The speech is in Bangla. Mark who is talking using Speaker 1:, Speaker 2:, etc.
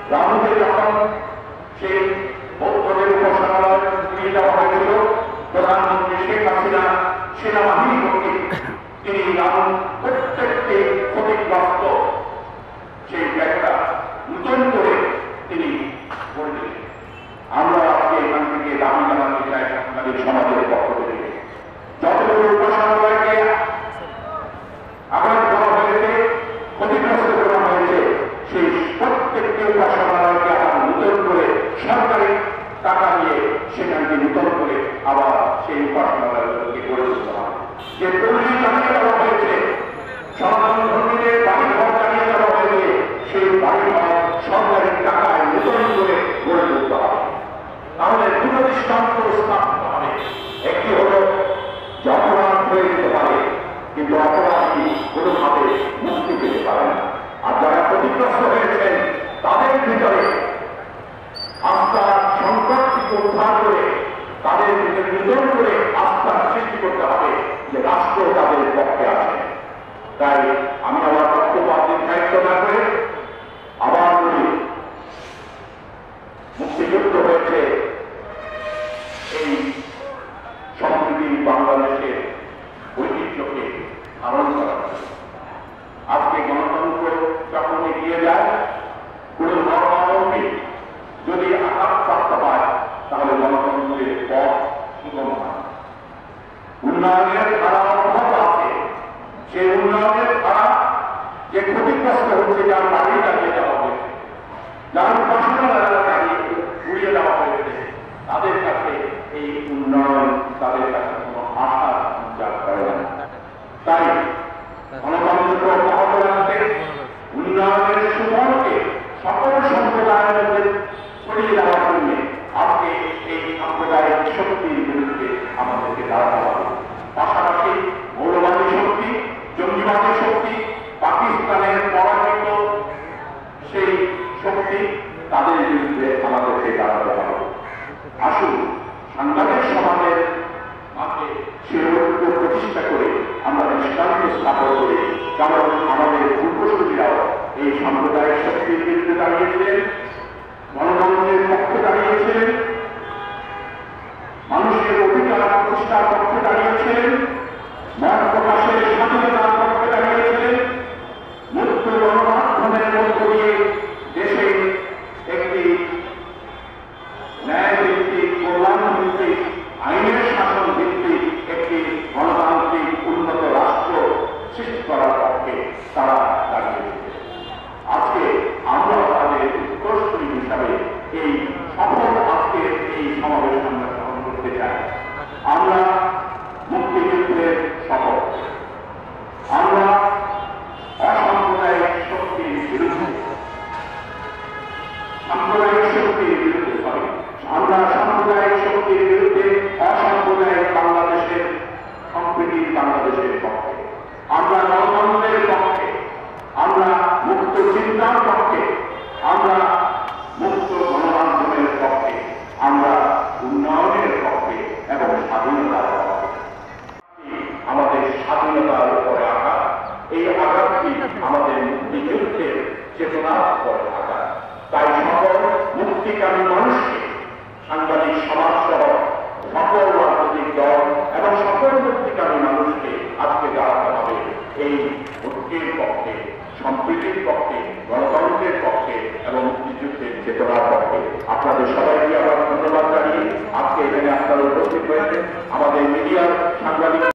Speaker 1: রামুতে যখন সেই বৌদ্ধদের উপাসনালয় নিয়ে যাওয়া হয়েছিল, প্রধানমন্ত্রী শেখ হাসিনা সেনাবাহিনী কর্তৃক তিনি রাম প্রত্যেকটি ক্ষতিগ্রস্ত সেই ব্যাগটা নূতন করে তিনি করে দিলেন। আমরা আজকে এখান থেকে দাবি জানাতে চাই আপনাদের সমাজের পক্ষ থেকে যতগুলো উপাসনালয়কে আঘাত করা হয়েছে, ক্ষতিগ্রস্ত করা হয়েছে, সেই প্রত্যেকটি উপাসনালয়কে আবার নূতন করে সরকারি টাকা দিয়ে সেখানকে নূতন করে আবার সেই উপাসনালয়গুলোকে গড়ে তুলতে হবে। যে পল্লী চালিয়ে দেওয়া হয়েছে, সনাতন ধর্মীদের বাড়িঘর চালিয়ে দেওয়া হয়েছে, সেই বাড়িঘর সরকারি টাকায় নূতন করে গড়ে তুলতে হবে। তাহলে দুটো দৃষ্টান্ত স্থাপিত হবে। একটি হল যে অপরাধ হয়ে যেতে পারে, কিন্তু অপরাধী কোনোভাবে মুক্তি পেতে পারে না। আর যারা ক্ষতিগ্রস্ত হয়েছেন তাদের ভিতরে আস্থার সংকটকে উদ্ধার করে তাদের ভিতরে নূতন করে আস্থার সৃষ্টি করতে হবে যে রাষ্ট্র তাদের পক্ষে আছে। তাই আমি আমার বক্তব্য দীর্ঘায়িত না করে আবার বলি, মুক্তিযুদ্ধ হয়েছে এই সম্প্রীতি বাংলাদেশের ঐতিহ্যকে ধারণ করা। আজকে গণতন্ত্র যখন এগিয়ে যায়, কোন ধর্মাবলম্বী যদি আঘাতপ্রাপ্ত হয় তাহলে গণতন্ত্রের পথ সুগম হয়। উন্নয়নের ধারা অব্যাহত আছে, সেই উন্নয়নের ধারা যে ক্ষতিগ্রস্ত হচ্ছে, যার বাড়ি চালিয়ে দেওয়া হয়েছে, যার উপাসনালয় চালিয়ে উড়িয়ে দেওয়া হয়েছে, তাদের কাছে এই উন্নয়ন তাদের কাছে কোনো আশা সঞ্চার করে না। তাই গণতন্ত্র অব্যাহত রাখতে উন্নয়নের সুফলকে সকল সম্প্রদায়ের মধ্যে ছড়িয়ে দেওয়ার জন্য আজকে এই সাম্প্রদায়িক শক্তির বিরুদ্ধে আমাদেরকে দাঁড়াতে হবে। পাশাপাশি মৌলবাদী শক্তি, জঙ্গিবাদী শক্তি, পাকিস্তানের পরাজিত সেই শক্তি, তাদের বিরুদ্ধে আমাদেরকে দাঁড়াতে হবে। আসুন সাংবাদিক সমাজের মাঝে সে ঐক্য প্রতিষ্ঠা করে আমরা দৃষ্টান্ত স্থাপন করি। কারণ আমাদের পূর্বসূরীরাও এই সাম্প্রদায়িক শক্তির বিরুদ্ধে দাঁড়িয়েছিলেন, গণতন্ত্রের পক্ষে দাঁড়িয়েছিলেন, মানুষের অধিকার প্রতিষ্ঠার পক্ষে দাঁড়িয়েছিলেন, মত প্রকাশের স্বাধীনতার পক্ষে দাঁড়িয়েছিলেন, মুক্ত গণমাধ্যমের মধ্য দিয়ে দেশে একটি ন্যায় ভিত্তিক, কল্যাণ ভিত্তিক, আইনের শাসন ভিত্তিক একটি গণতান্ত্রিক উন্নত রাষ্ট্র সৃষ্টি করার পক্ষে তারা দাঁড়িয়েছে। আজকে আমরা তাদের উত্তরসূরি হিসাবে এই সফল আজকের এই সমাবেশ আমরা গ্রহণ করতে চাই। আমরা মুক্তিযুদ্ধের শপথ, আমরা অসাম্প্রদায়িক শক্তির বিরুদ্ধে, সাম্প্রদায়িক শক্তির বিরুদ্ধে আমরা সাম্প্রদায়িক শক্তির বিরুদ্ধে অসাম্প্রদায়িক বাংলাদেশের সম্প্রীতির বাংলাদেশের পক্ষে, আমরা গণতন্ত্রের পক্ষে, আমরা মুক্ত চিন্তার পক্ষে, আমরা মুক্ত গণমাধ্যমের পক্ষে, আমরা উন্নয়নের পক্ষে এবং স্বাধীনতার পক্ষে। আমাদের স্বাধীনতার উপরে আঘাত, এই আঘাতটি আমাদের মুক্তিযুদ্ধের চেতনার উপরে আঘাত। তাই সকল মুক্তিকামী মানুষকে, সাংবাদিক সমাজ সহ সকল রাজনৈতিক দল এবং সকল মুক্তিকামী মানুষকে আজকে দাঁড়াতে হবে এই মুক্তির পক্ষে, সম্প্রীতির পক্ষে, গণতন্ত্রের পক্ষে এবং মুক্তিযুদ্ধের চেতনার পক্ষে। আপনাদের সবাইকে আবার ধন্যবাদ জানিয়ে আজকে এখানে আপনারা উপস্থিত হয়েছেন। আমাদের মিডিয়ার সাংবাদিক